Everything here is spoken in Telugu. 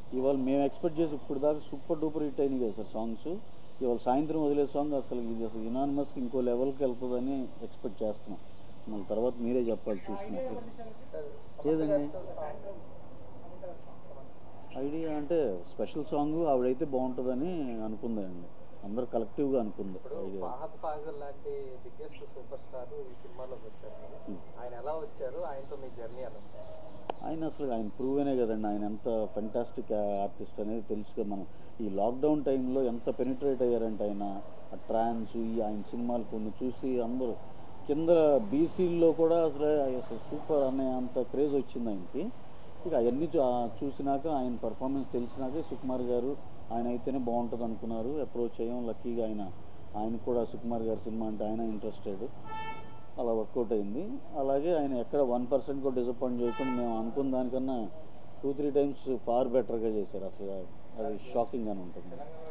ఇవాళ మేము ఎక్స్పెక్ట్ చేసి ఇప్పుడు దాకా సూపర్ డూపర్ హిట్ అయినాయి కదా సార్ సాంగ్స్. ఇవాళ సాయంత్రం వదిలే సాంగ్ అసలు ఇది అసలు యునానిమస్కి ఇంకో లెవెల్కి వెళ్తుందని ఎక్స్పెక్ట్ చేస్తున్నాం. మళ్ళీ తర్వాత మీరే చెప్పాలి చూసినట్టు. ఏదండి ఐడియా అంటే స్పెషల్ సాంగ్ ఆవిడైతే బాగుంటుందని అనుకుందండి, అందరు కలెక్టివ్గా అనుకుంది ఐడియా. ఫహద్ ఫాజిల్ లాంటి బిగ్గెస్ట్ సూపర్ స్టార్ ఈ సినిమాలోకి వచ్చారు. ఆయన ఎలా వచ్చారు, ఆయనతో మీ జర్నీ ఎలా? ఆయన అసలు ఆయన ప్రూవేనే కదండి, ఆయన ఎంత ఫెంటాస్టిక్ ఆర్టిస్ట్ అనేది తెలుసుగా. మనం ఈ లాక్డౌన్ టైంలో ఎంత పెనిట్రేట్ అయ్యారంటే ఆయన ఆ ట్రాన్స్ ఈ ఆయన సినిమాలు కొన్ని చూసి అందరూ కింద బీసీల్లో కూడా అసలు సూపర్ అనే అంత క్రేజ్ వచ్చింది ఆయనకి. ఇక అవన్నీ చూసినాక ఆయన పర్ఫార్మెన్స్ తెలిసినాకే సుకుమార్ గారు ఆయన అయితేనే బాగుంటుంది అనుకున్నారు, అప్రోచ్ అయ్యాం. లక్కీగా ఆయన కూడా సుకుమార్ గారి సినిమా అంటే ఆయన ఇంట్రెస్టెడ్, అలా వర్కౌట్ అయింది. అలాగే ఆయన ఎక్కడ 1% కూడా డిసప్పాయింట్ చేయకుండా మేము అనుకున్న దానికన్నా 2-3 టైమ్స్ ఫార్ బెటర్గా చేశారు. అసలు అది షాకింగ్గానే ఉంటుంది.